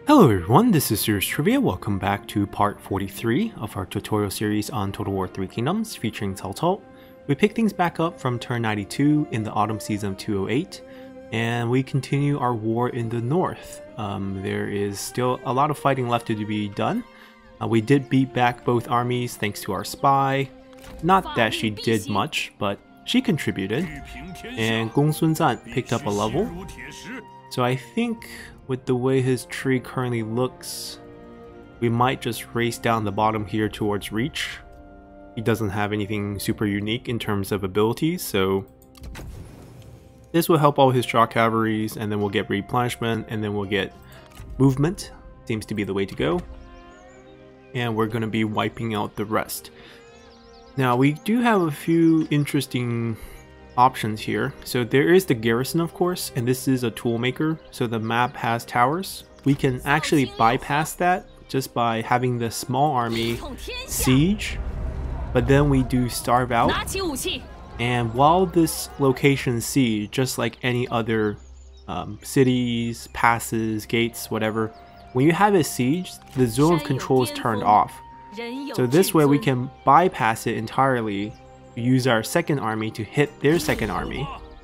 Hello everyone, this is Serious Trivia. Welcome back to part 43 of our tutorial series on Total War 3 Kingdoms featuring Cao Cao. We pick things back up from turn 92 in the autumn season of 208, and we continue our war in the north. There is still a lot of fighting left to be done. We did beat back both armies thanks to our spy. Not that she did much, but she contributed. And Gong Sun Zan picked up a level. So I think with the way his tree currently looks, we might just race down the bottom here towards Reach. He doesn't have anything super unique in terms of abilities, so this will help all his shock cavalries, and then we'll get replenishment, and then we'll get movement. Seems to be the way to go. And we're going to be wiping out the rest. Now we do have a few interesting options here. So there is the garrison, of course, and this is a toolmaker, so the map has towers. We can actually bypass that just by having the small army siege, but then we do starve out. And while this location siege, just like any other cities, passes, gates, whatever, when you have a siege, the zone of control is turned off. So this way we can bypass it entirely, use our second army to hit their second army,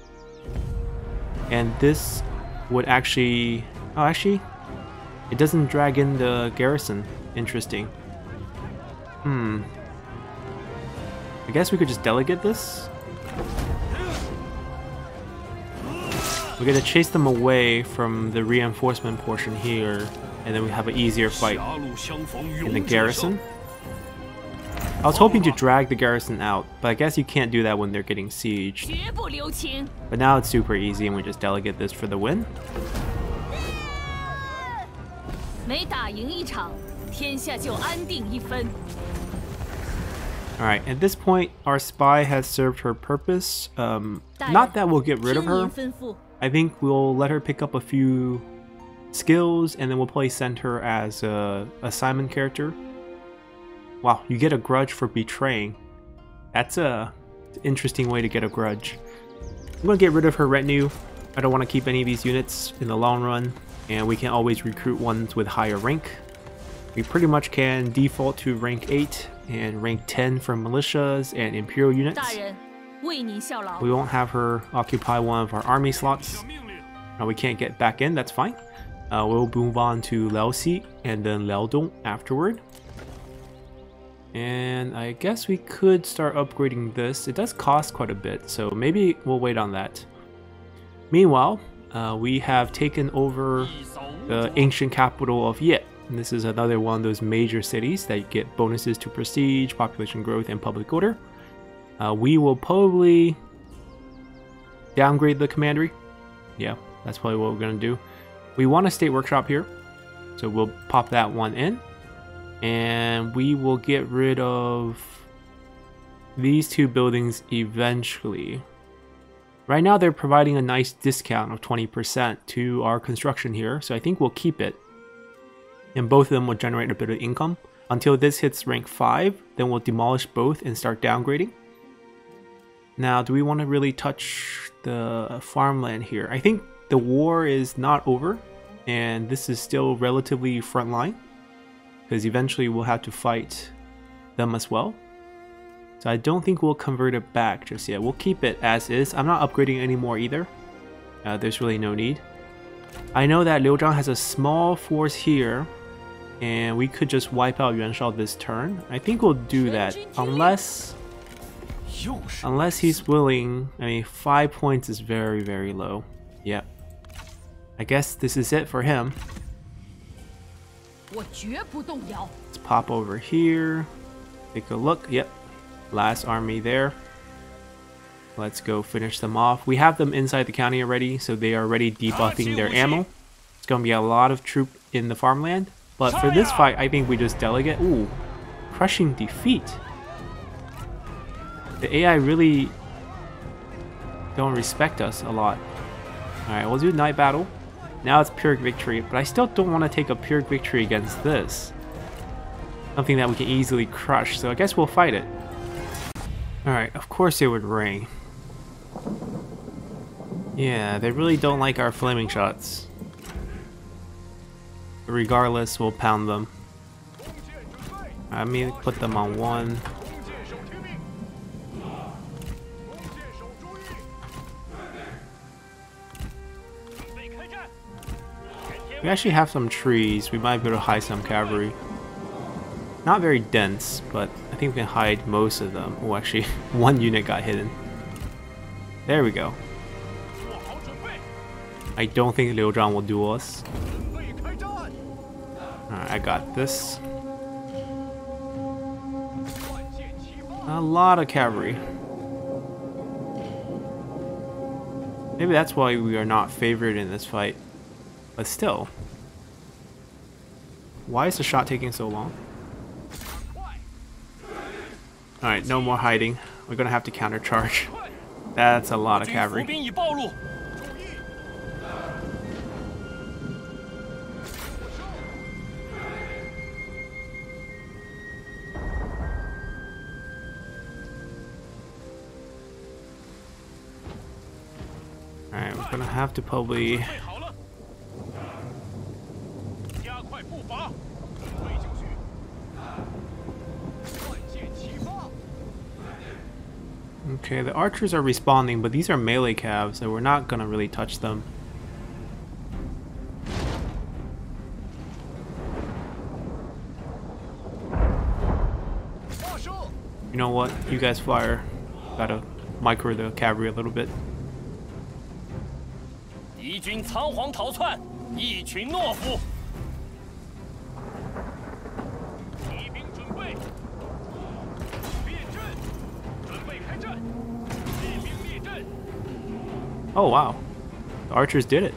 and this would actually it doesn't drag in the garrison. Interesting. I guess we could just delegate this. We're gonna chase them away from the reinforcement portion here, and then we have an easier fight in the garrison. I was hoping to drag the garrison out, but I guess you can't do that when they're getting sieged. But now it's super easy and we just delegate this for the win. Alright, at this point our spy has served her purpose. Not that we'll get rid of her. I think we'll let her pick up a few skills, and then we'll probably send her as a assignment character. Wow, you get a grudge for betraying. That's an interesting way to get a grudge. I'm going to get rid of her retinue. I don't want to keep any of these units in the long run, and we can always recruit ones with higher rank. We pretty much can default to rank 8 and rank 10 for militias and imperial units. We won't have her occupy one of our army slots. We can't get back in, that's fine. We'll move on to Laoxi and then Liaodong afterward. And I guess we could start upgrading this. It does cost quite a bit, so maybe we'll wait on that. Meanwhile, we have taken over the ancient capital of Ye. And this is another one of those major cities that get bonuses to prestige, population growth, and public order. We will probably downgrade the commandery. Yeah, that's probably what we're going to do. We want a state workshop here, so we'll pop that one in. And we will get rid of these two buildings eventually. Right now they're providing a nice discount of 20% to our construction here, so I think we'll keep it. And both of them will generate a bit of income. Until this hits rank 5, then we'll demolish both and start downgrading. Now, do we want to really touch the farmland here? I think the war is not over, and this is still relatively frontline, because eventually we'll have to fight them as well. So I don't think we'll convert it back just yet. We'll keep it as is. I'm not upgrading anymore either. There's really no need. I know that Liu Zhang has a small force here, and we could just wipe out Yuan Shu this turn. I think we'll do that, unless he's willing. I mean, 5 points is very, very low. Yeah. I guess this is it for him. Let's pop over here, take a look. Yep, last army there. Let's go finish them off. We have them inside the county already, so they are already debuffing their ammo. It's going to be a lot of troop in the farmland, but for this fight I think we just delegate. Ooh, crushing defeat. The AI really don't respect us a lot. Alright, we'll do night battle. Now it's Pyrrhic victory, but I still don't want to take a Pyrrhic victory against this. Something that we can easily crush, so I guess we'll fight it. Alright, of course it would rain. Yeah, they really don't like our flaming shots. Regardless, we'll pound them. Let me put them on 1. We actually have some trees. We might be able to hide some cavalry. Not very dense, but I think we can hide most of them. Oh, actually, 1 unit got hidden. There we go. I don't think Liu Zhang will duel us. Alright, I got this. A lot of cavalry. Maybe that's why we are not favored in this fight. But still. Why is the shot taking so long? Alright, no more hiding. We're gonna have to countercharge. That's a lot of cavalry. Alright, we're gonna have to probably... Okay, the archers are respawning, but these are melee calves, so we're not gonna really touch them. You know what? You guys fire. Gotta micro the cavalry a little bit. Oh wow, the archers did it.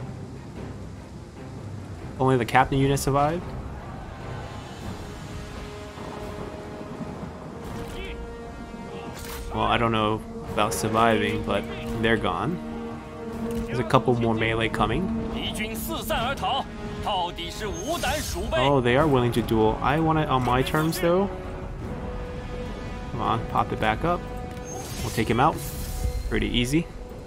Only the captain unit survived. Well, I don't know about surviving, but they're gone. There's a couple more melee coming. Oh, they are willing to duel. I want it on my terms though. Come on, pop it back up. We'll take him out. Pretty easy.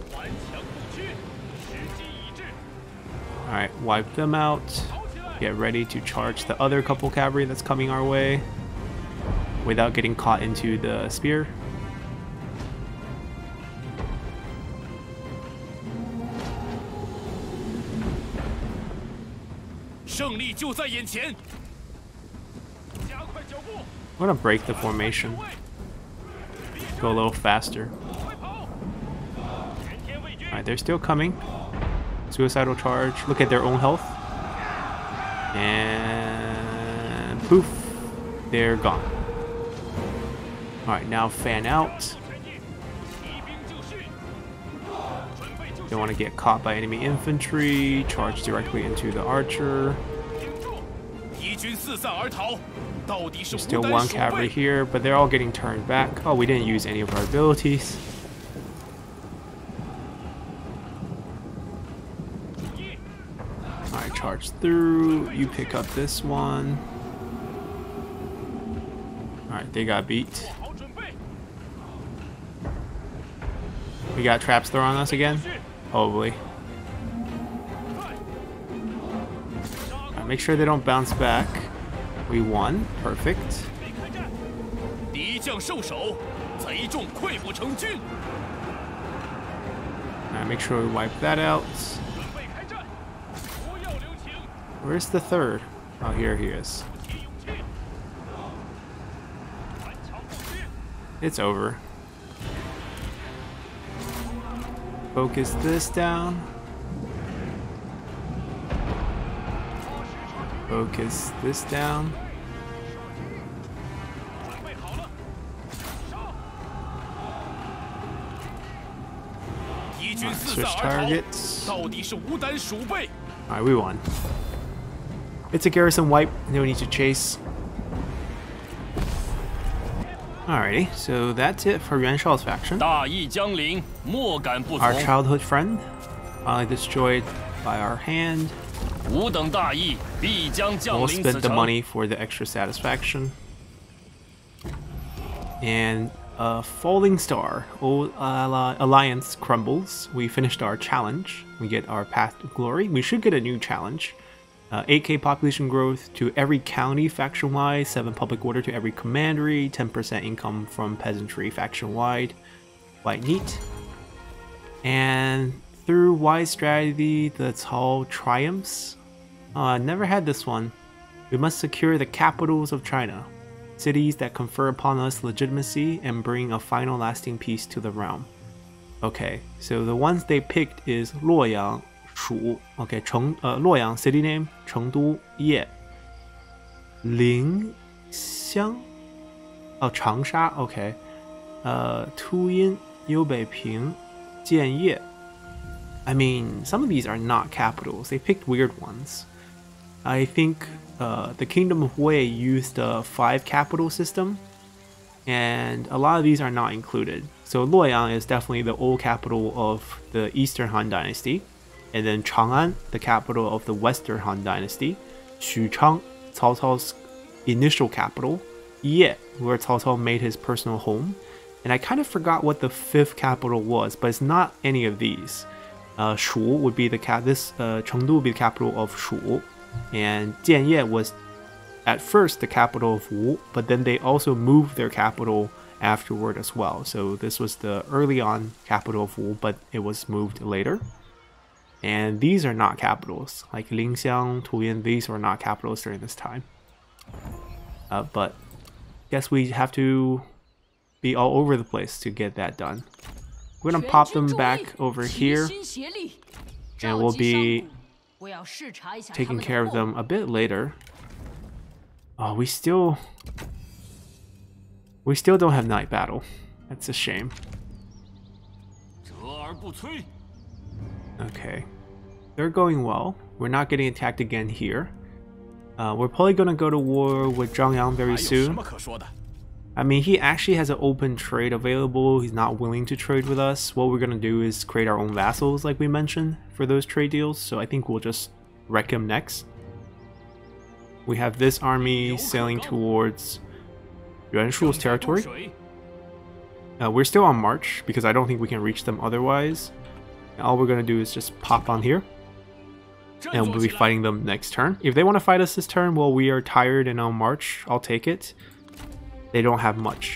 Alright, wipe them out. Get ready to charge the other couple cavalry that's coming our way without getting caught into the spear. I'm gonna break the formation. Go a little faster. Alright, they're still coming. Suicidal charge. Look at their own health. And poof. They're gone. Alright, now fan out. Don't want to get caught by enemy infantry. Charge directly into the archer. There's still 1 cavalry here, but they're all getting turned back. Oh, we didn't use any of our abilities. Alright, charge through. You pick up this one. Alright, they got beat. We got traps thrown on us again? Probably. Alright, make sure they don't bounce back. We won. Perfect. Alright, make sure we wipe that out. Where's the third? Oh, here he is. It's over. Focus this down. Focus this down. Right, switch targets. Alright, we won. It's a garrison wipe, no need to chase. Alrighty, so that's it for Yuan Shao's faction. Our childhood friend, finally destroyed by our hand. We'll spend the money for the extra satisfaction. And a falling star. Old alliance crumbles. We finished our challenge. We get our path to glory. We should get a new challenge. 8k population growth to every county faction-wide, 7 public order to every commandery, 10% income from peasantry faction-wide. Quite neat. And through wise strategy, the Cao triumphs. Never had this one. We must secure the capitals of China, cities that confer upon us legitimacy and bring a final lasting peace to the realm. Okay, so the ones they picked is Luoyang, Shu. Okay, Luoyang city name, Chengdu, Ye. Lingxiang, Changsha. Okay, Tuyin, Youbeiping, Jianye. I mean, some of these are not capitals. They picked weird ones. I think the Kingdom of Wei used the 5 capital system, and a lot of these are not included. So Luoyang is definitely the old capital of the Eastern Han Dynasty, and then Chang'an, the capital of the Western Han Dynasty, Xuchang, Cao Cao's initial capital, Ye, where Cao Cao made his personal home, and I kind of forgot what the 5th capital was, but it's not any of these. Shu would be the Chengdu would be the capital of Shu, and Jianye was at first the capital of Wu, but then they also moved their capital afterward as well. So this was the early on capital of Wu, but it was moved later. And these are not capitals, like Lingxiang, Tuyin, these were not capitals during this time. But guess we have to be all over the place to get that done. We're gonna pop them back over here, and we'll be taking care of them a bit later. Oh, we still don't have night battle. That's a shame. Okay, they're going well. We're not getting attacked again here. We're probably gonna go to war with Zhangyang very soon. I mean, he actually has an open trade available. He's not willing to trade with us. What we're gonna do is create our own vassals, like we mentioned, for those trade deals. So I think we'll just wreck him next. We have this army sailing towards Yuan Shu's territory. We're still on march because I don't think we can reach them otherwise. And all we're gonna do is just pop on here, and we'll be fighting them next turn. If they want to fight us this turn while we are tired and on march, I'll take it. They don't have much.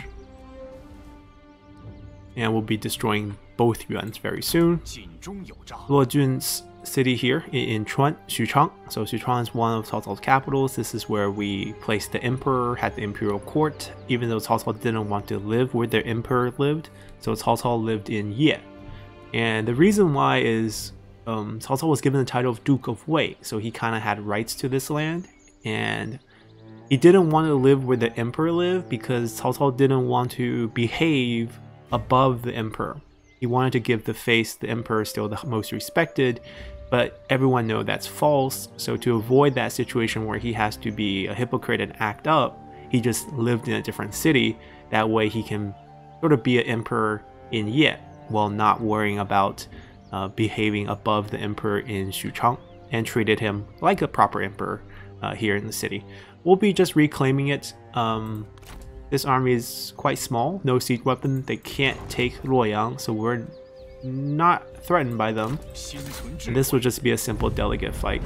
And we'll be destroying both Yuans very soon. Luojun's city here in Chuan, Xuchang. So Xuchang is one of Cao Cao's capitals. This is where we placed the emperor, had the imperial court, even though Cao Cao didn't want to live where the emperor lived. So Cao Cao lived in Ye. And the reason why is Cao Cao was given the title of Duke of Wei, so he kind of had rights to this land, and he didn't want to live where the emperor lived because Cao Cao didn't want to behave above the emperor. He wanted to give the face the emperor is still the most respected, but everyone knows that's false. So to avoid that situation where he has to be a hypocrite and act up, he just lived in a different city. That way he can sort of be an emperor in Ye while not worrying about behaving above the emperor in Xuchang, and treated him like a proper emperor here in the city. We'll be just reclaiming it. This army is quite small, no siege weapon, they can't take Luoyang, so we're not threatened by them. And this will just be a simple delegate fight.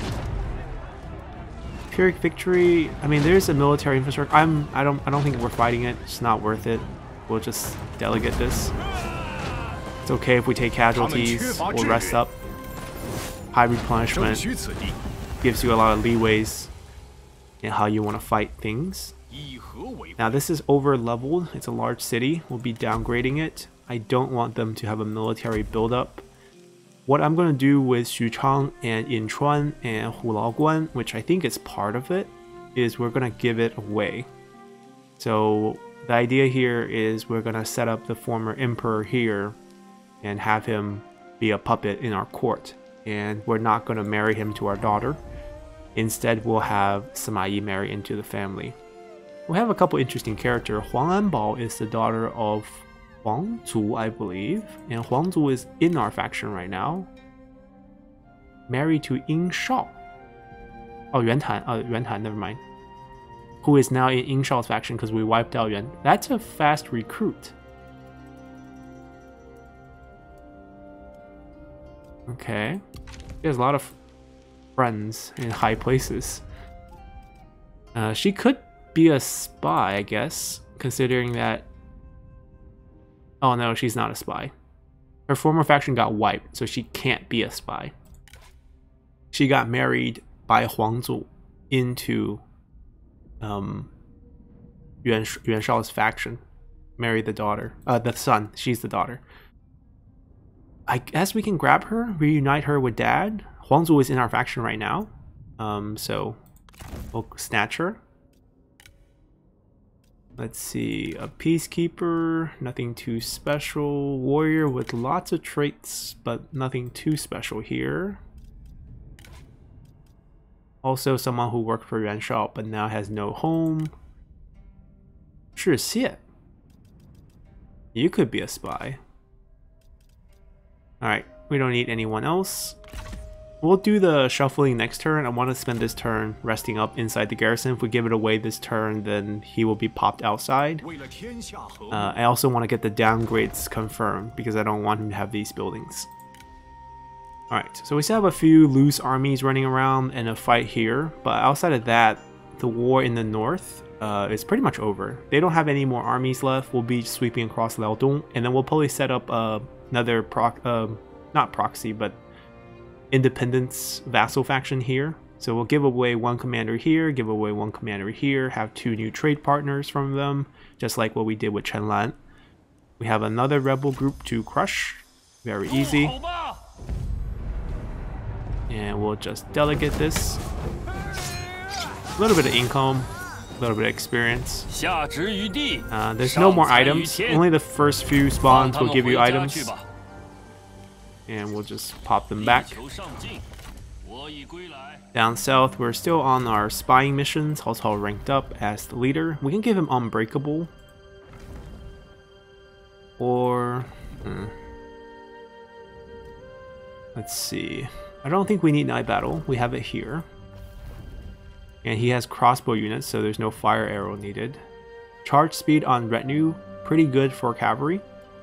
Pyrrhic victory, I mean, there's a military infrastructure. I don't think we're fighting it, it's not worth it. We'll just delegate this. It's okay if we take casualties, we'll rest up. High replenishment gives you a lot of leeways in how you want to fight things. Now this is over leveled, it's a large city, we'll be downgrading it. I don't want them to have a military buildup. What I'm going to do with Xuchang and Yinchuan and Hulaoguan, which I think is part of it, is we're going to give it away. So the idea here is we're going to set up the former emperor here and have him be a puppet in our court. And we're not going to marry him to our daughter. Instead, we'll have Sima Yi marry into the family. We have a couple interesting characters. Huang Anbao is the daughter of Huang Zu, I believe. And Huang Zu is in our faction right now. Married to Ying Shao. Oh, Yuan Tan, never mind. Who is now in Ying Shao's faction because we wiped out Yuan. That's a fast recruit. Okay. There's a lot of friends in high places. She could be a spy, I guess, considering that... Oh no, she's not a spy. Her former faction got wiped, so she can't be a spy. She got married by Huangzu into Yuan Shao's faction. Married the daughter. The son. She's the daughter. I guess we can grab her, reunite her with dad. Huangzu is in our faction right now. So we'll snatch her. Let's see, a peacekeeper, nothing too special. Warrior with lots of traits, but nothing too special here. Also someone who worked for Yuan Shao but now has no home. 是谢. You could be a spy. Alright, we don't need anyone else. We'll do the shuffling next turn. I want to spend this turn resting up inside the garrison. If we give it away this turn, then he will be popped outside. I also want to get the downgrades confirmed because I don't want him to have these buildings. Alright, so we still have a few loose armies running around and a fight here. But outside of that, the war in the north is pretty much over. They don't have any more armies left. We'll be sweeping across Liaodong. And then we'll probably set up another, not proxy, but independence vassal faction here. So we'll give away one commander here, give away one commander here, have 2 new trade partners from them, just like what we did with Chenlan. We have another rebel group to crush. Very easy. And we'll just delegate this. A little bit of income, a little bit of experience. There's no more items. Only the first few spawns will give you items. And we'll just pop them back. Down south, we're still on our spying missions. Cao Cao ranked up as the leader. We can give him Unbreakable. Or... let's see. I don't think we need Night Battle. We have it here. And he has crossbow units, so there's no fire arrow needed. Charge speed on Retinue, pretty good for cavalry.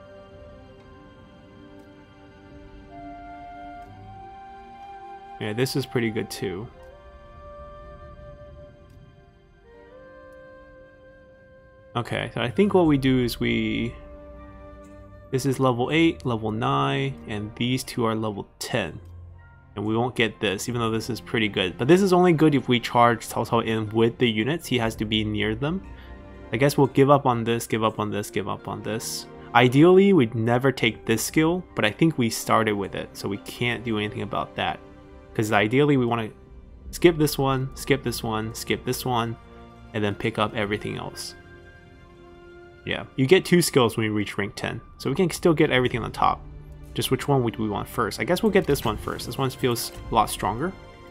Yeah, this is pretty good too. Okay, so I think what we do is this is level 8, level 9, and these two are level 10. And we won't get this, even though this is pretty good. But this is only good if we charge Cao Cao in with the units. He has to be near them. I guess we'll give up on this, give up on this, give up on this. Ideally, we'd never take this skill, but I think we started with it, so we can't do anything about that. Because ideally we want to skip this one, skip this one, skip this one, and then pick up everything else. Yeah, you get 2 skills when you reach rank 10, so we can still get everything on the top. Just which one would we want first? I guess we'll get this one first. This one feels a lot stronger.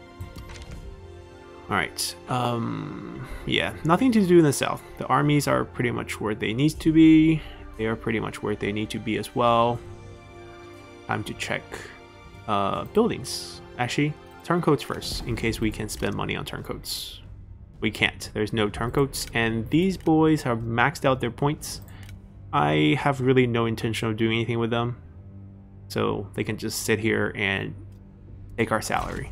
Alright, yeah, nothing to do in the south. The armies are pretty much where they need to be. They are pretty much where they need to be as well. Time to check buildings. Actually, turncoats first, in case we can spend money on turncoats. We can't. There's no turncoats, and these boys have maxed out their points. I have really no intention of doing anything with them, so they can just sit here and take our salary.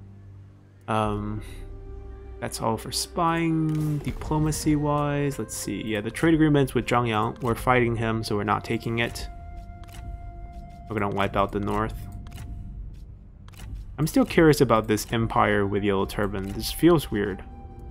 That's all for spying. Diplomacy wise, let's see. Yeah, the trade agreements with Zhang Yang, we're fighting him, so we're not taking it. We're gonna wipe out the north. I'm still curious about this empire with Yellow Turban. This feels weird.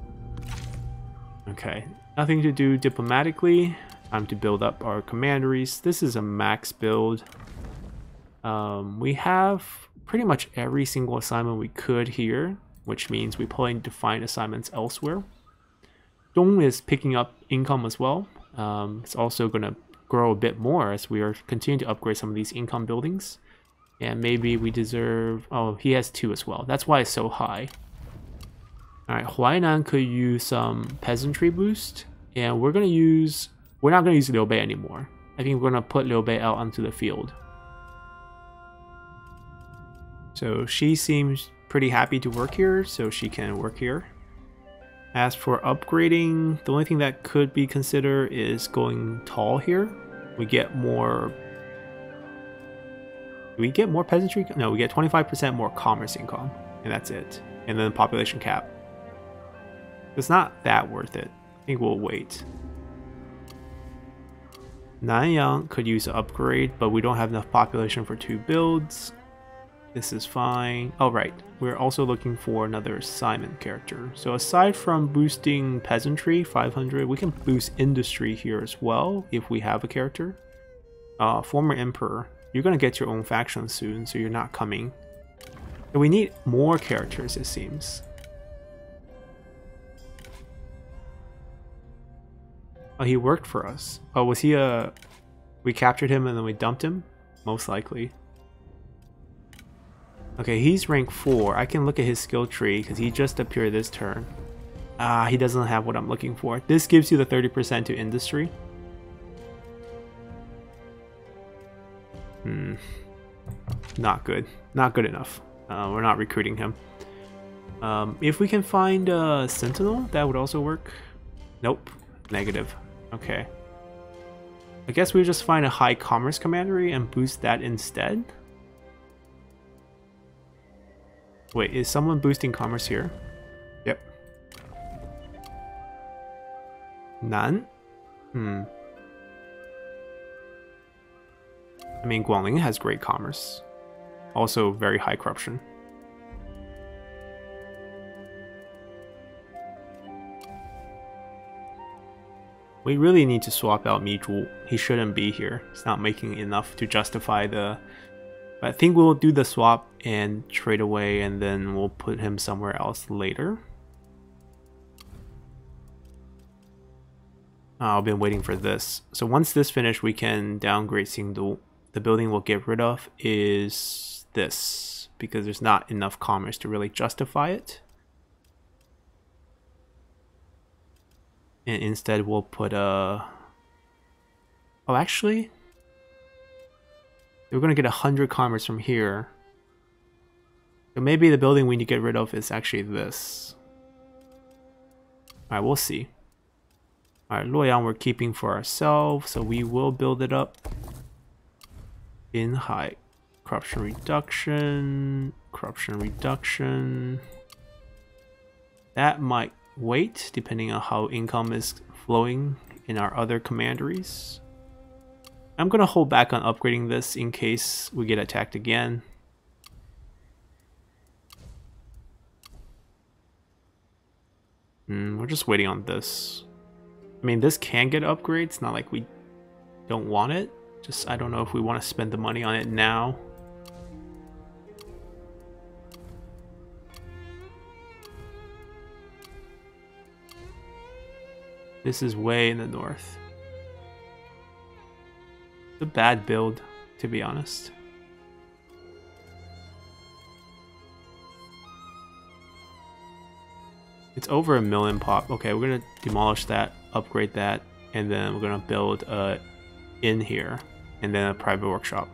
Okay, nothing to do diplomatically. Time to build up our commanderies. This is a max build. We have pretty much every single assignment we could here, which means we probably need to find assignments elsewhere. Dong is picking up income as well. It's also going to grow a bit more as we are continuing to upgrade some of these income buildings. And maybe we deserve... Oh, he has 2 as well. That's why it's so high. Alright, Huainan could use some peasantry boost. And we're going to use... We're not going to use Liu Bei anymore. I think we're going to put Liu Bei out onto the field. So she seems pretty happy to work here, so she can work here. As for upgrading, the only thing that could be considered is going tall here. We get more... Do we get more peasantry? No, we get 25% more commerce income, and that's it. and then population cap. It's not that worth it. I think we'll wait. Nanyang could use an upgrade, but we don't have enough population for 2 builds. This is fine. Oh, right. We're also looking for another assignment character. So aside from boosting peasantry, 500, we can boost industry here as well if we have a character. Former Emperor. You're going to get your own faction soon, so you're not coming. So we need more characters, it seems. Oh, he worked for us. Oh, was he a... We captured him and then we dumped him? Most likely. Okay, he's rank 4. I can look at his skill tree because he just appeared this turn. Ah, he doesn't have what I'm looking for. This gives you the 30% to industry. Not good. Not good enough. We're not recruiting him. If we can find a Sentinel, that would also work. Nope. Negative. Okay. I guess we just find a high commerce commandery and boost that instead. Wait, is someone boosting commerce here? Yep. None? I mean, Guangling has great commerce. Also very high corruption. We really need to swap out Mi Zhu. He shouldn't be here. He's not making enough to justify the... But I think we'll do the swap and trade away, and then we'll put him somewhere else later. I've been waiting for this. So once this finishes, we can downgrade Xingdu. The building we'll get rid of is this, because there's not enough commerce to really justify it. And instead we'll put a... Oh, actually... We're going to get 100 commerce from here. So maybe the building we need to get rid of is actually this. Alright, we'll see. Alright, Luoyang we're keeping for ourselves, so we will build it up. In high. Corruption reduction. Corruption reduction. That might wait, depending on how income is flowing in our other commanderies. I'm going to hold back on upgrading this in case we get attacked again. We're just waiting on this. I mean, this can get upgrades, not like we don't want it. Just, I don't know if we want to spend the money on it now. This is way in the north. It's a bad build, to be honest. It's over 1 million pop. Okay, we're gonna demolish that, upgrade that, and then we're gonna build a inn here, and then a private workshop.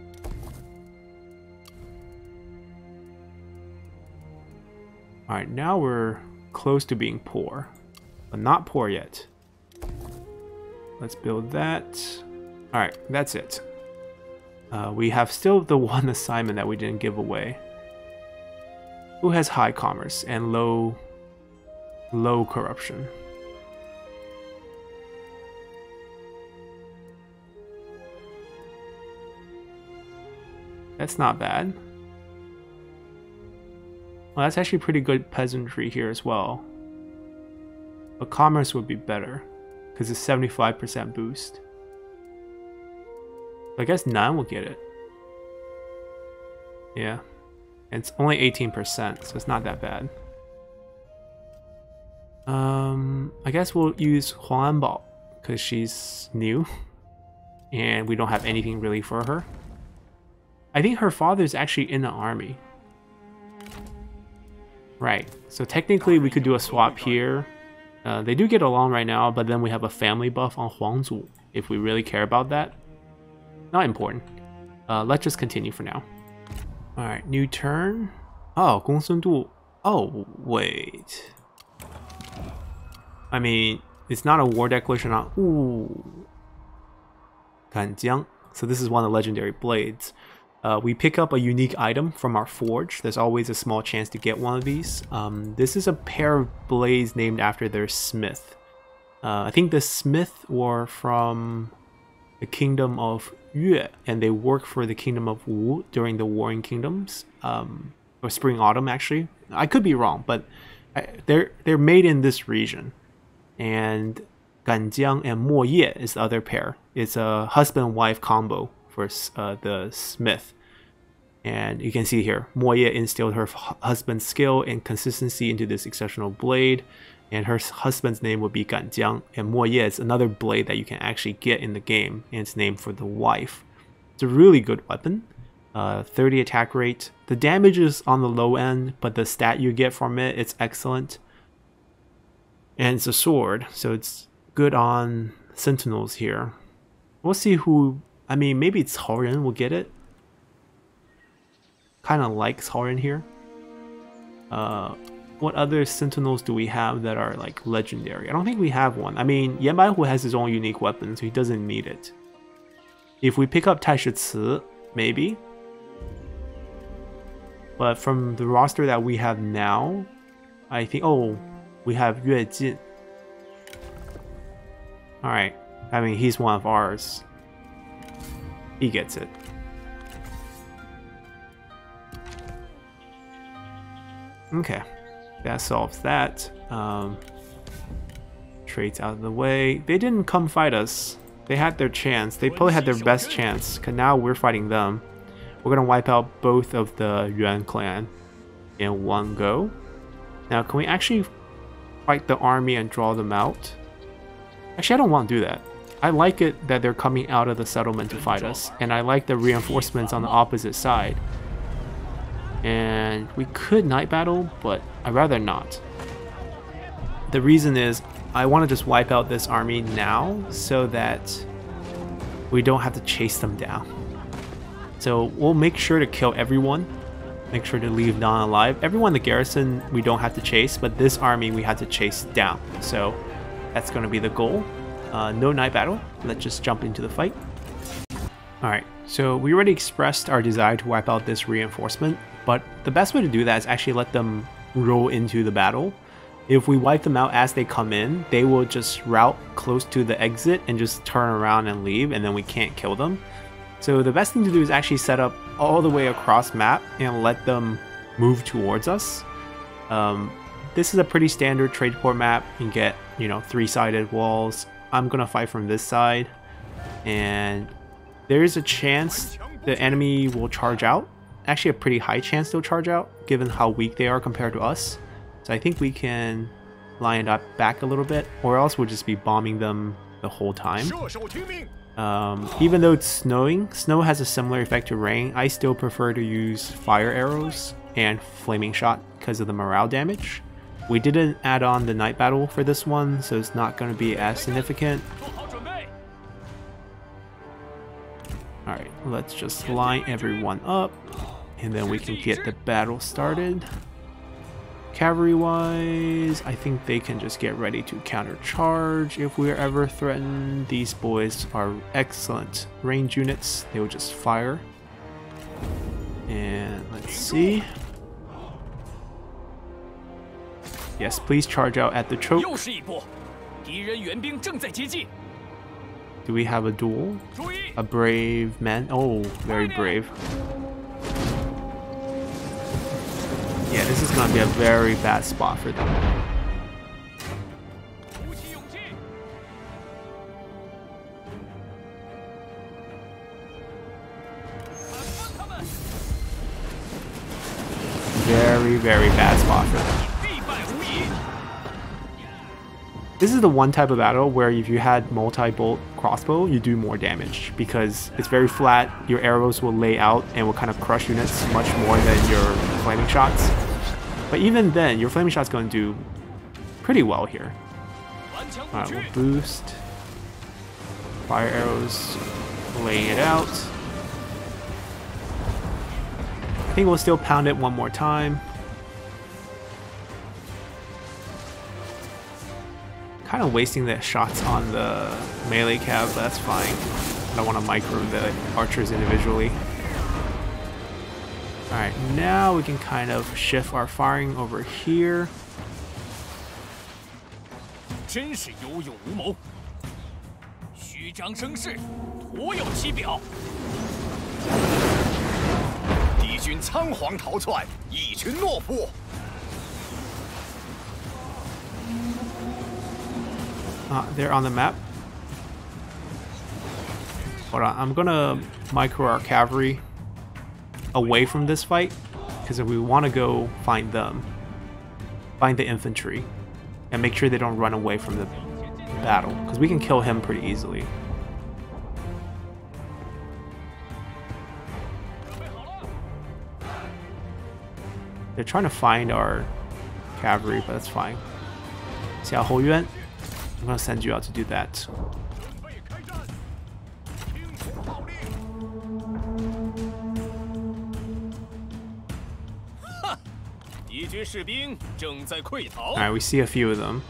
Alright, now we're close to being poor, but not poor yet. Let's build that. Alright, that's it. We have still the one assignment that we didn't give away. Who has high commerce and low corruption? That's not bad. Well, that's actually pretty good peasantry here as well. But commerce would be better, because it's 75% boost. I guess Nan will get it. Yeah. And it's only 18%, so it's not that bad. I guess we'll use Huan Bao, because she's new. And we don't have anything really for her. I think her father's actually in the army. Right, so technically we could do a swap here. They do get along right now, but then we have a family buff on Huangzu, if we really care about that. Not important. Let's just continue for now. Alright, new turn. Oh, Gongsun Du. Oh, wait. I mean, it's not a war declaration on... Ooh. Ganjiang. So this is one of the legendary blades. We pick up a unique item from our forge. There's always a small chance to get one of these. This is a pair of blades named after their smith. I think the smith were from the kingdom of Yue, and they work for the kingdom of Wu during the Warring Kingdoms, or Spring Autumn actually. I could be wrong, but they're made in this region. And Ganjiang and Mo Ye is the other pair. It's a husband-wife combo for the smith. And you can see here, Mo Ye instilled her husband's skill and consistency into this exceptional blade. And her husband's name would be Ganjiang. And Mo Ye is another blade that you can actually get in the game. And it's named for the wife. It's a really good weapon. 30 attack rate. The damage is on the low end, but the stat you get from it, it's excellent. And it's a sword, so it's good on sentinels here. We'll see who... I mean, maybe it's Horin will get it. Kind of likes Horin here. What other sentinels do we have that are like legendary? I don't think we have one. I mean, Yanbaihu has his own unique weapon, so he doesn't need it. If we pick up Taishi, maybe. But from the roster that we have now, I think... Oh, we have Yue Jin. Alright. I mean, he's one of ours. He gets it. Okay. That solves that. Traits out of the way. They didn't come fight us. They had their chance. They probably had their best chance. Because now we're fighting them. We're going to wipe out both of the Yuan clan in one go. Now, can we actually fight the army and draw them out? Actually, I don't want to do that. I like it that they're coming out of the settlement to fight us. And I like the reinforcements on the opposite side. And we could night battle, but I'd rather not. The reason is I want to just wipe out this army now so that we don't have to chase them down. So we'll make sure to kill everyone. Make sure to leave none alive. Everyone in the garrison we don't have to chase, but this army we have to chase down. So that's going to be the goal. No night battle. Let's just jump into the fight. Alright, so we already expressed our desire to wipe out this reinforcement, but the best way to do that is actually let them roll into the battle. If we wipe them out as they come in, they will just route close to the exit and just turn around and leave, and then we can't kill them. So the best thing to do is actually set up all the way across map and let them move towards us. This is a pretty standard trade port map. You can get, you know, 3-sided walls. I'm gonna fight from this side, and there is a chance the enemy will charge out. Actually, a pretty high chance they'll charge out, given how weak they are compared to us. So I think we can line it up back a little bit, or else we'll just be bombing them the whole time. Even though it's snowing, snow has a similar effect to rain. I still prefer to use fire arrows and flaming shot because of the morale damage. We didn't add on the night battle for this one, so it's not going to be as significant. Alright, let's just line everyone up, and then we can get the battle started. Cavalry wise, I think they can just get ready to counter-charge if we're ever threatened. These boys are excellent range units. They will just fire. And let's see. Yes, please charge out at the choke. Do we have a duel? A brave man? Oh, very brave. Yeah, this is gonna be a very bad spot for them. Very, very bad spot for them. This is the one type of battle where if you had multi-bolt crossbow, you do more damage because it's very flat, your arrows will lay out and will kind of crush units much more than your flaming shots. But even then, your flaming shot's going to do pretty well here. Alright, we'll boost. Fire arrows, laying it out. I think we'll still pound it one more time. Kind of wasting the shots on the melee cav, but that's fine. I don't want to micro the archers individually. Alright, now we can kind of shift our firing over here. 真是有勇无谋，虚张声势，徒有其表。 敌军仓皇逃窜，一群懦夫。 They're on the map. Hold on, I'm gonna micro our cavalry away from this fight because we want to go find them, find the infantry, and make sure they don't run away from the battle because we can kill him pretty easily. They're trying to find our cavalry, but that's fine. Xiao Yuan, I'm gonna send you out to do that. Alright, we see a few of them.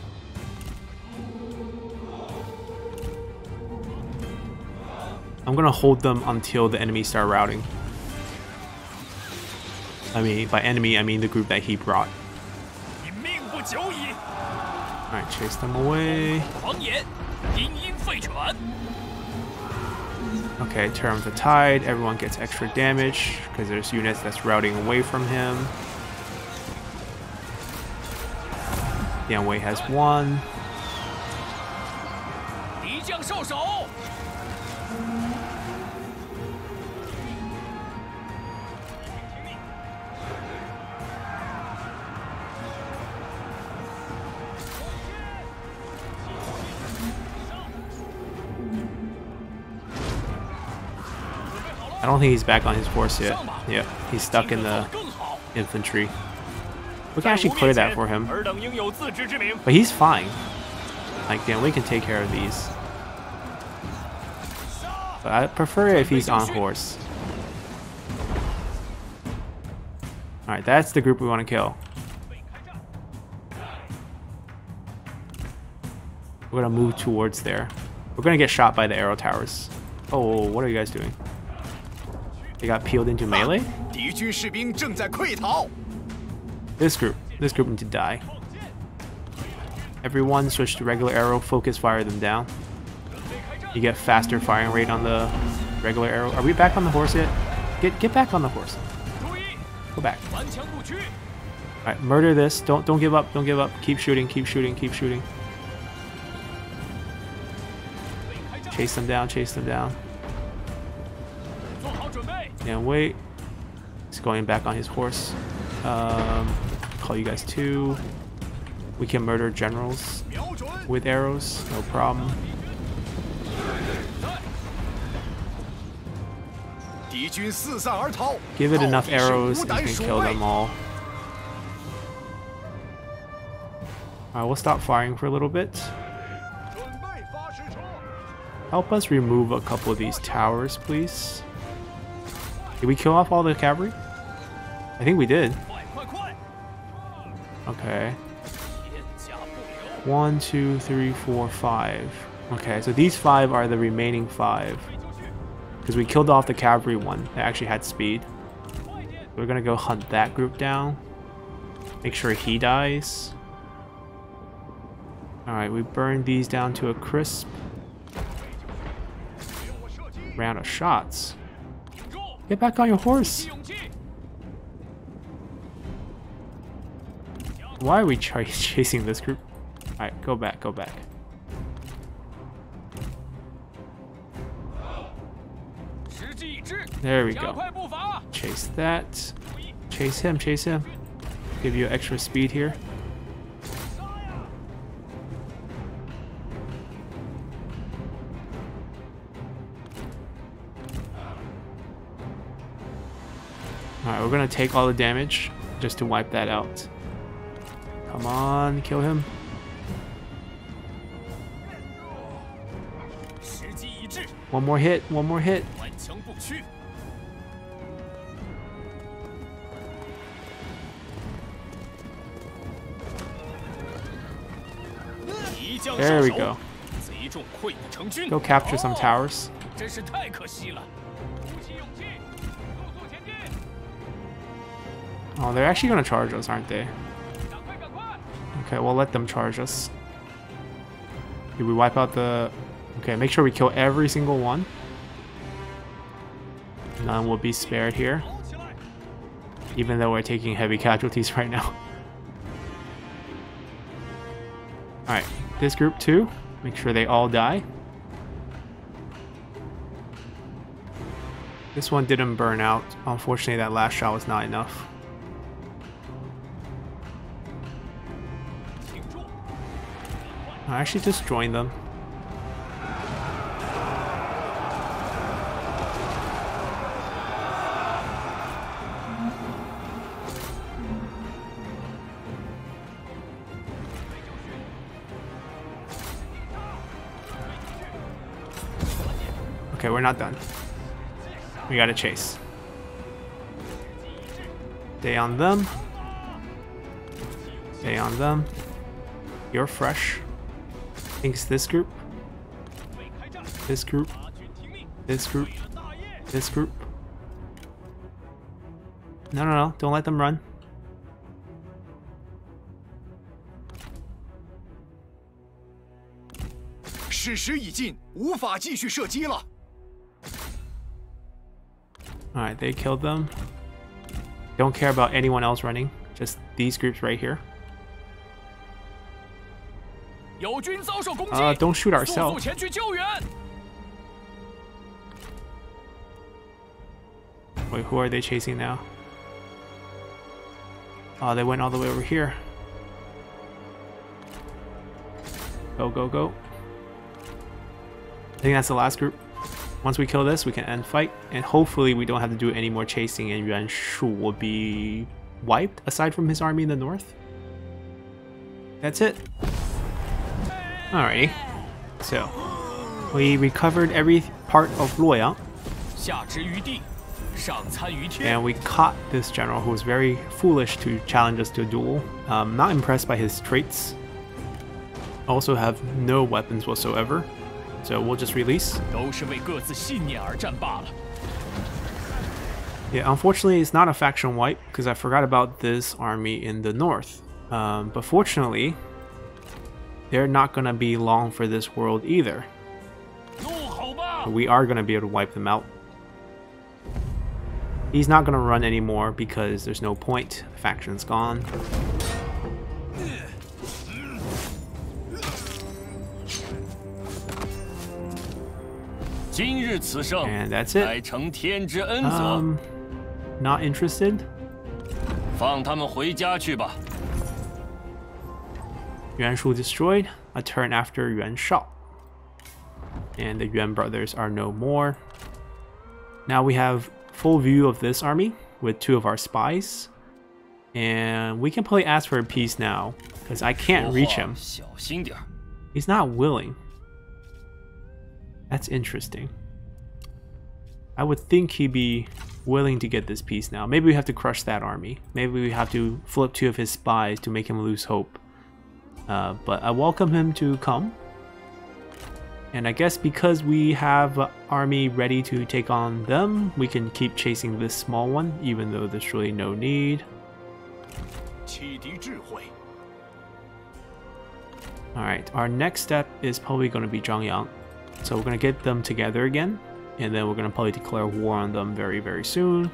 I'm gonna hold them until the enemy start routing. I mean, by enemy, I mean the group that he brought. Alright, chase them away. Okay, turn the tide. Everyone gets extra damage because there's units that's routing away from him. Dian Wei has one. I don't think he's back on his horse yet. Yeah, he's stuck in the infantry. We can actually clear that for him. But he's fine. Like, Dian Wei can take care of these. But I prefer it if he's on horse. Alright, that's the group we want to kill. We're gonna move towards there. We're gonna get shot by the arrow towers. Oh, what are you guys doing? They got peeled into melee? This group need to die. Everyone switch to regular arrow, focus fire them down. You get faster firing rate on the regular arrow. Are we back on the horse yet? Get back on the horse. Go back. Alright, murder this. Don't give up, don't give up. Keep shooting, keep shooting, keep shooting. Chase them down, chase them down. And wait. He's going back on his horse. Call you guys too. We can murder generals with arrows, no problem. Give it enough arrows and you can kill them all. Alright, we'll stop firing for a little bit. Help us remove a couple of these towers, please. Did we kill off all the cavalry? I think we did. Okay. 1, 2, 3, 4, 5. Okay, so these 5 are the remaining 5. Because we killed off the cavalry one that actually had speed. We're gonna go hunt that group down. Make sure he dies. Alright, we burned these down to a crisp. Round of shots. Get back on your horse. Why are we chasing this group? Alright, go back, go back. There we go. Chase that. Chase him, chase him. Give you extra speed here. Alright, we're gonna take all the damage just to wipe that out. Come on, kill him. One more hit, one more hit. There we go. Go capture some towers. Oh, they're actually gonna charge us, aren't they? Okay, we'll let them charge us. Did we wipe out the... Okay, make sure we kill every single one. None will be spared here. Even though we're taking heavy casualties right now. Alright, this group too. Make sure they all die. This one didn't burn out. Unfortunately, that last shot was not enough. I actually just joined them. Okay, we're not done. We gotta chase. Stay on them. Stay on them. You're fresh. I think it's this group. This group. This group. This group. No, no, no. Don't let them run. Alright, they killed them. Don't care about anyone else running. Just these groups right here. Don't shoot ourselves. Wait, who are they chasing now? Oh, they went all the way over here. Go, go, go. I think that's the last group. Once we kill this, we can end fight, and hopefully we don't have to do any more chasing, and Yuan Shu will be wiped, aside from his army in the north. That's it. Alrighty. So, we recovered every part of Luoyang, and we caught this general who was very foolish to challenge us to a duel. Not impressed by his traits. Also have no weapons whatsoever. So we'll just release. Yeah, unfortunately it's not a faction wipe because I forgot about this army in the north. But fortunately, they're not going to be long for this world either. We are going to be able to wipe them out. He's not going to run anymore because there's no point. The faction's gone. And that's it. Not interested. Yuan Shu destroyed. A turn after Yuan Shao. And the Yuan brothers are no more. Now we have full view of this army with 2 of our spies. And we can probably ask for a peace now because I can't reach him. He's not willing. That's interesting. I would think he'd be willing to get this peace now. Maybe we have to crush that army. Maybe we have to flip 2 of his spies to make him lose hope. But I welcome him to come. And I guess because we have an army ready to take on them, we can keep chasing this small one, even though there's really no need. Alright, our next step is probably going to be Zhangyang. So we're going to get them together again, and then we're going to probably declare war on them very, very soon.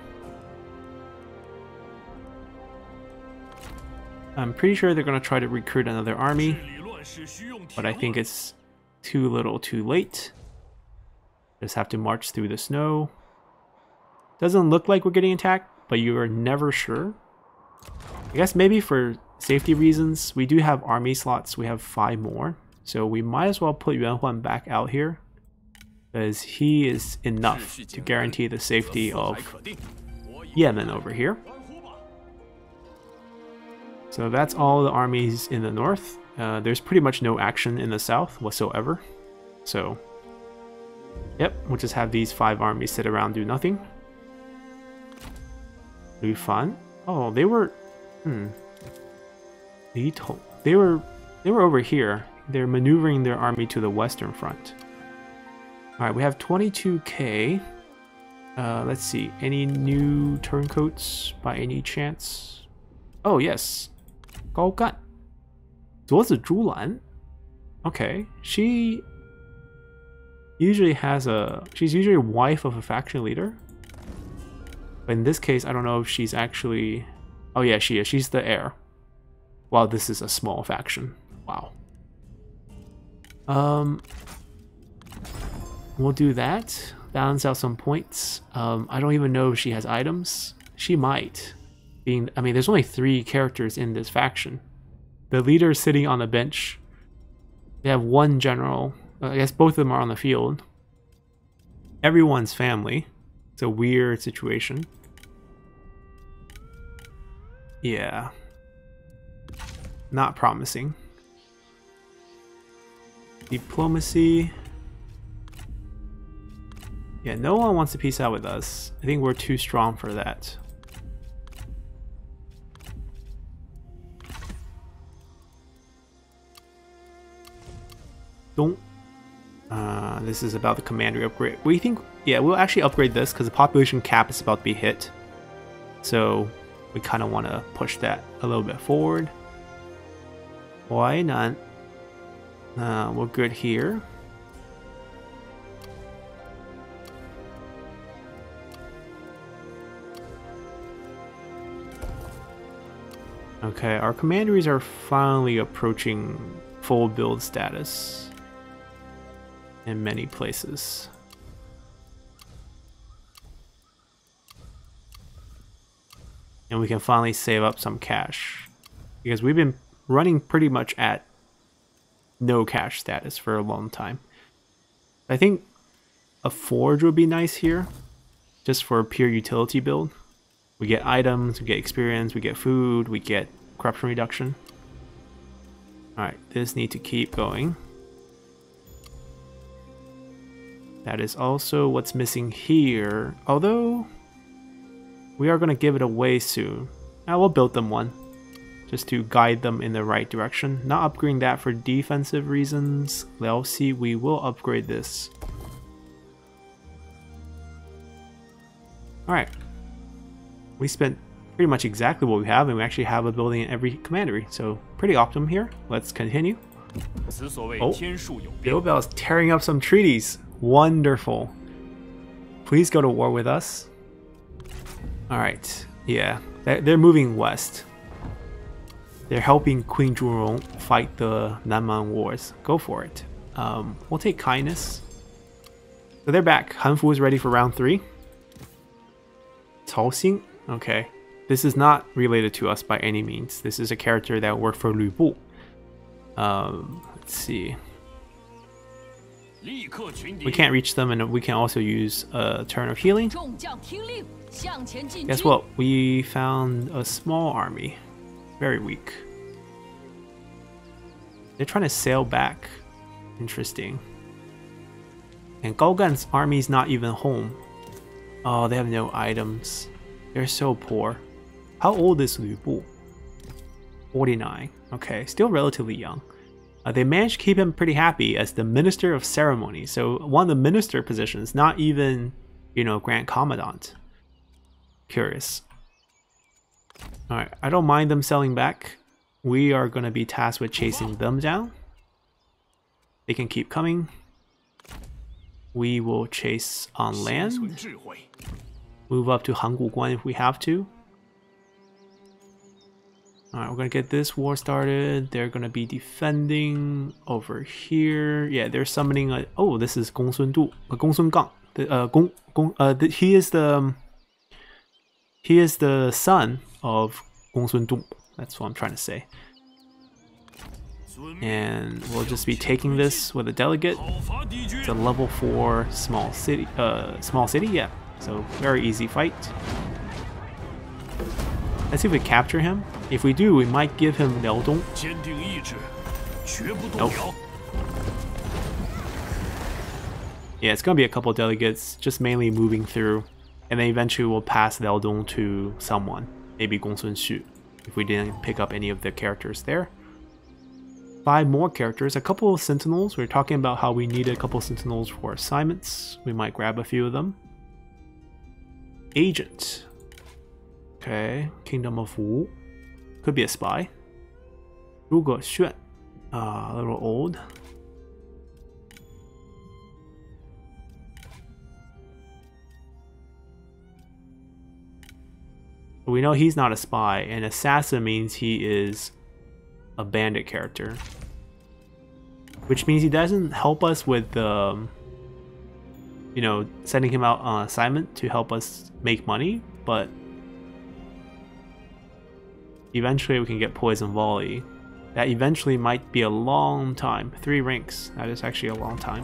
I'm pretty sure they're going to try to recruit another army, but I think it's too little too late. Just have to march through the snow. Doesn't look like we're getting attacked, but you are never sure. I guess maybe for safety reasons, we do have army slots. We have 5 more. So we might as well put Yuan Huan back out here, because he is enough to guarantee the safety of Yemen over here. So that's all the armies in the north. There's pretty much no action in the south whatsoever. So, yep, we'll just have these 5 armies sit around do nothing. It'll be fun. Oh, they were... They were over here. They're maneuvering their army to the western front. Alright, we have 22k. Let's see. Any new turncoats by any chance? Oh yes, Cao Cao. 左子珠兰. Okay, she's usually a wife of a faction leader. But in this case, I don't know if she's actually... Oh yeah, she is. She's the heir. Wow, this is a small faction. Wow. We'll do that. Balance out some points. I don't even know if she has items. She might. I mean, there's only 3 characters in this faction. The leader is sitting on the bench. They have 1 general. I guess both of them are on the field. Everyone's family. It's a weird situation. Yeah. Not promising. Diplomacy. Yeah, no one wants to peace out with us. I think we're too strong for that. Don't. This is about the commandery upgrade. We think, yeah, we'll actually upgrade this because the population cap is about to be hit. So we kind of want to push that a little bit forward. Why not? We're good here. Okay, our commanderies are finally approaching full build status in many places. And we can finally save up some cash because we've been running pretty much at no cash status for a long time. I think a forge would be nice here just for a pure utility build. We get items, we get experience, we get food, we get corruption reduction. Alright, this needs to keep going. That is also what's missing here, although we are going to give it away soon. I will build them one, just to guide them in the right direction. Not upgrading that for defensive reasons. Let's see, we will upgrade this. Alright. We spent pretty much exactly what we have, and we actually have a building in every commandery, so pretty optimum here. Let's continue. Oh, Bilbao is tearing up some treaties. Wonderful. Please go to war with us. Alright, yeah, they're moving west. They're helping Queen Zhurong fight the Nanman Wars. Go for it. We'll take kindness. So they're back. Hanfu is ready for round 3. Cao Xing. Okay, this is not related to us by any means. This is a character that worked for Lu Bu. Let's see. We can't reach them, and we can also use a turn of healing. Guess what? We found a small army. Very weak. They're trying to sail back. Interesting. And Golgan's army's not even home. Oh, they have no items. They're so poor. How old is Lu Bu? 49. Okay, still relatively young. They managed to keep him pretty happy as the Minister of Ceremony. So one of the minister positions, not even, you know, Grand Commandant. Curious. Alright, I don't mind them selling back. We are going to be tasked with chasing them down. They can keep coming. We will chase on land. Move up to Hangu Guan if we have to. Alright, we're gonna get this war started. They're gonna be defending over here. Yeah, they're summoning a... Oh, this is Gong Sun Du. Gong Sun Gang. He is the son of Gong Sun Du. That's what I'm trying to say. And we'll just be taking this with a delegate. It's a level 4 small city. Yeah. So very easy fight. Let's see if we capture him. If we do, we might give him Liaodong. Nope. Yeah, it's gonna be a couple delegates, just mainly moving through, and then eventually we'll pass Liaodong to someone, maybe Gongsun Shu, if we didn't pick up any of the characters there. 5 more characters, a couple of sentinels. We were talking about how we needed a couple of sentinels for assignments. We might grab a few of them. Agent. Okay, Kingdom of Wu. Could be a spy. 如果炫, a little old. But we know he's not a spy, and assassin means he is a bandit character. Which means he doesn't help us with the, you know, sending him out on assignment to help us make money, but eventually we can get poison volley. That eventually might be a long time. 3 ranks. That is actually a long time.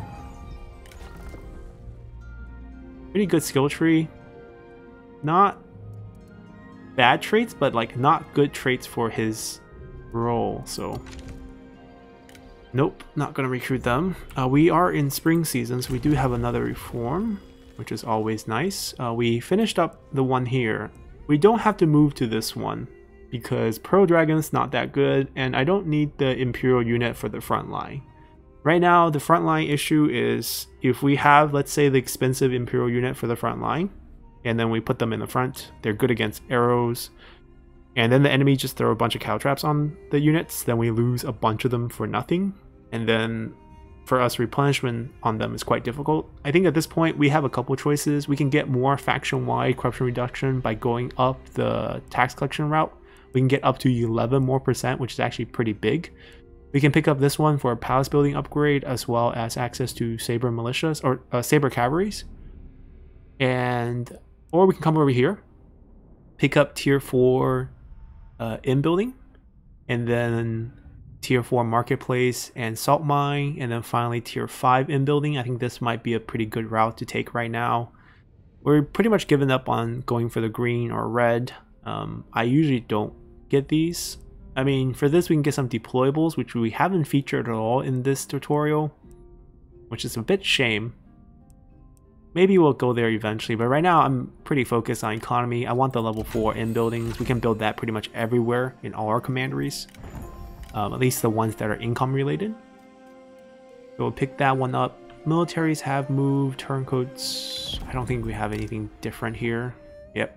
Pretty good skill tree. Not bad traits, but like not good traits for his role, so nope, not gonna recruit them. We are in spring season, so we do have another reform, which is always nice. We finished up the one here. We don't have to move to this one because Pearl Dragon's not that good, and I don't need the Imperial unit for the front line. Right now, the front line issue is if we have, let's say, the expensive Imperial unit for the front line, and then we put them in the front, they're good against arrows, and then the enemy just throw a bunch of cow traps on the units, then we lose a bunch of them for nothing, and then for us replenishment on them is quite difficult. I think at this point we have a couple choices. We can get more faction-wide corruption reduction by going up the tax collection route. We can get up to 11% more, which is actually pretty big. We can pick up this one for a palace building upgrade, as well as access to saber militias or saber cavalries, and or we can come over here, pick up tier 4 in building, and then tier 4 marketplace and salt mine, and then finally tier 5 in building. I think this might be a pretty good route to take right now. We're pretty much giving up on going for the green or red. I usually don't get these. I mean, for this we can get some deployables, which we haven't featured at all in this tutorial, which is a bit shame. Maybe we'll go there eventually, but right now I'm pretty focused on economy. I want the level 4 in buildings. We can build that pretty much everywhere in all our commanderies, at least the ones that are income related. So we'll pick that one up. Militaries have moved. Turncoats, I don't think we have anything different here. Yep.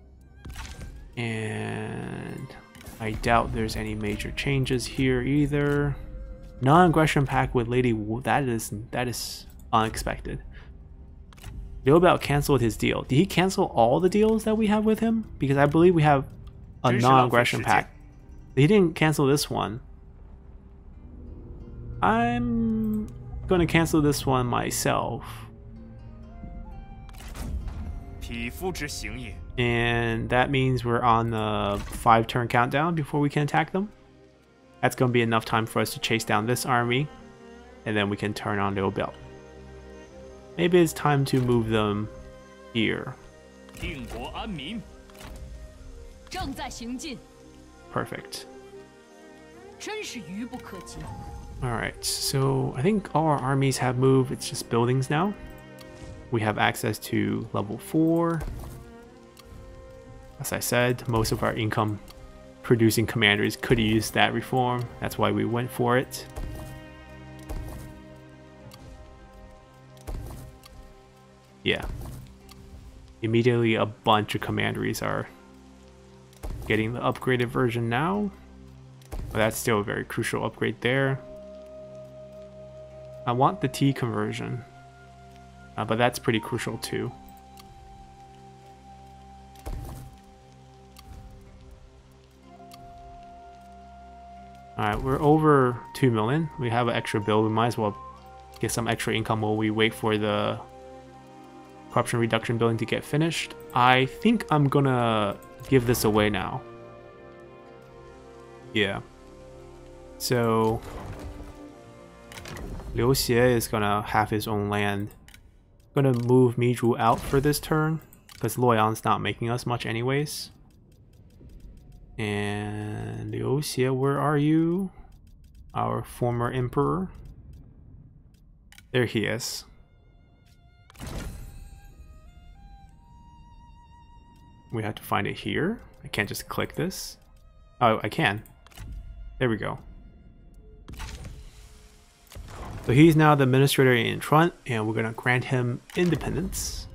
And I doubt there's any major changes here either. Non-aggression pact with Lady Wu, that is unexpected. Liu Biao canceled his deal. Did he cancel all the deals that we have with him? Because I believe we have a non-aggression pact. He didn't cancel this one. I'm gonna cancel this one myself. And that means we're on the 5-turn countdown before we can attack them. That's gonna be enough time for us to chase down this army, and then we can turn on Liu Biao. Maybe it's time to move them here. Perfect. Alright, so I think all our armies have moved. It's just buildings now. We have access to level 4. As I said, most of our income producing commanders could use that reform. That's why we went for it. Yeah. Immediately a bunch of commanderies are getting the upgraded version now. But that's still a very crucial upgrade there. I want the T conversion. But that's pretty crucial too. Alright, we're over 2 million. We have an extra build. We might as well get some extra income while we wait for the corruption reduction building to get finished. I think I'm gonna give this away now. Yeah. So Liu Xie is gonna have his own land. Gonna move Mizhu out for this turn because Luoyang's not making us much anyways. And Liu Xie, where are you? Our former emperor. There he is. We have to find it here. I can't just click this. Oh, I can. There we go. So he's now the administrator in front, and we're gonna grant him independence.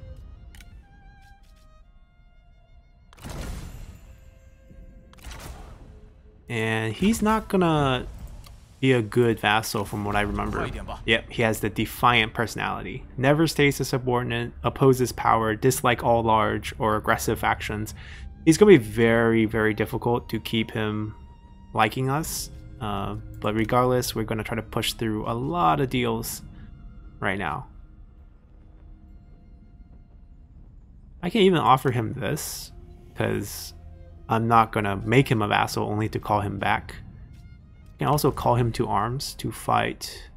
And he's not gonna be a good vassal from what I remember. Yep, he has the defiant personality. Never stays a subordinate, opposes power, dislike all large or aggressive factions. He's gonna be very, very difficult to keep him liking us. But regardless, we're gonna try to push through a lot of deals right now. I can even offer him this, because I'm not gonna make him a vassal only to call him back. I can also call him to arms to fight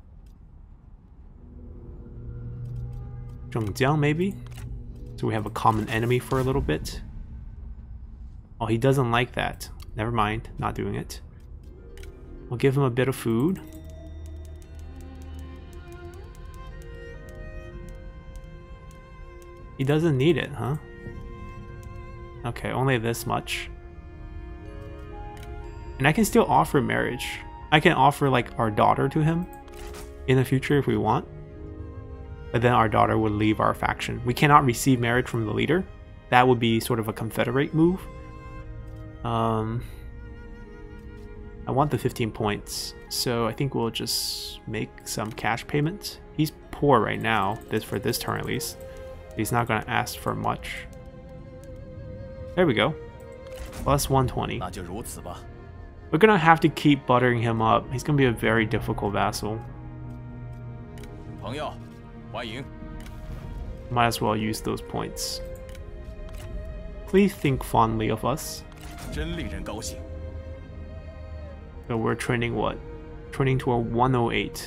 Zhongjiang maybe? So we have a common enemy for a little bit. Oh, he doesn't like that. Never mind, not doing it. We'll give him a bit of food. He doesn't need it, huh? Okay, only this much. And I can still offer marriage. I can offer like our daughter to him in the future if we want. But then our daughter would leave our faction. We cannot receive marriage from the leader. That would be sort of a confederate move. I want the 15 points, so I think we'll just make some cash payment. He's poor right now, for this turn at least. He's not going to ask for much. There we go. Plus 120. We're going to have to keep buttering him up. He's going to be a very difficult vassal. Might as well use those points. Please think fondly of us. So we're trending what? Trending toward 108.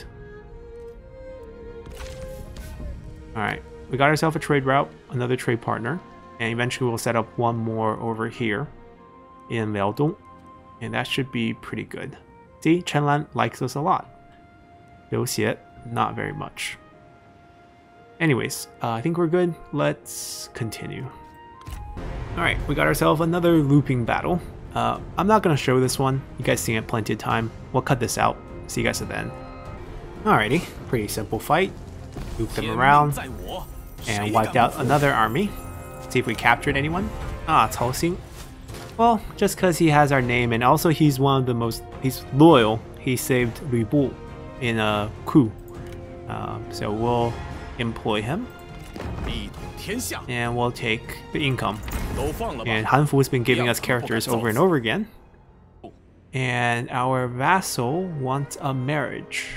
Alright, we got ourselves a trade route, another trade partner, and eventually we'll set up one more over here in Liaodong, and that should be pretty good. See, Chenlan likes us a lot. Liu Xie, not very much. Anyways, I think we're good. Let's continue. Alright, we got ourselves another looping battle. I'm not going to show this one. You guys seen it plenty of time. We'll cut this out. See you guys at the end. Alrighty, pretty simple fight. Loop them around and wiped out another army. See if we captured anyone. Ah, Cao Xing. Well, just because he has our name, and also he's one of the most, he's loyal. He saved Lu Bu in a coup. So we'll employ him. And we'll take the income. And Han Fu has been giving us characters over and over again. And our vassal wants a marriage.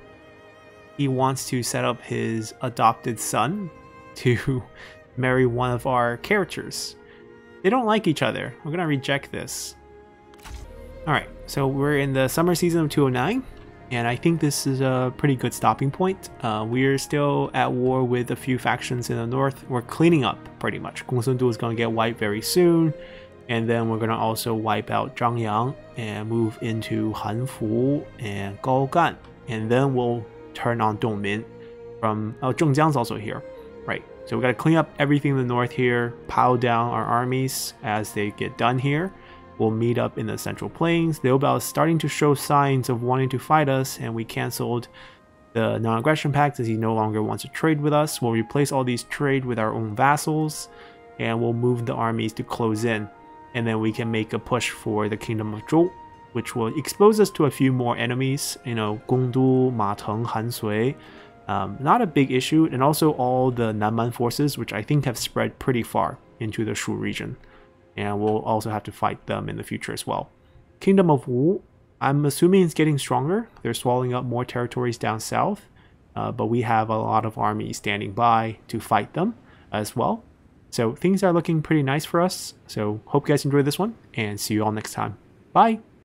He wants to set up his adopted son to marry one of our characters. They don't like each other. We're gonna reject this. Alright, so we're in the summer season of 209. And I think this is a pretty good stopping point. We're still at war with a few factions in the north. We're cleaning up pretty much. Gongsun-Du is going to get wiped very soon. And then we're going to also wipe out Zhangyang and move into Hanfu and Gaogan. And then we'll turn on Dongmin from... Oh, Zhongjiang's also here. Right. So we got to clean up everything in the north here. Pile down our armies as they get done here. We'll meet up in the Central Plains. Liu Biao is starting to show signs of wanting to fight us, and we cancelled the non-aggression pact as he no longer wants to trade with us. We'll replace all these trade with our own vassals, and we'll move the armies to close in. And then we can make a push for the Kingdom of Zhou, which will expose us to a few more enemies. You know, Gongdu, Mateng, Han Sui. Not a big issue, and also all the Nanman forces, which I think have spread pretty far into the Shu region. And we'll also have to fight them in the future as well. Kingdom of Wu, I'm assuming it's getting stronger. They're swallowing up more territories down south, but we have a lot of armies standing by to fight them as well. So things are looking pretty nice for us. So hope you guys enjoyed this one, and see you all next time. Bye!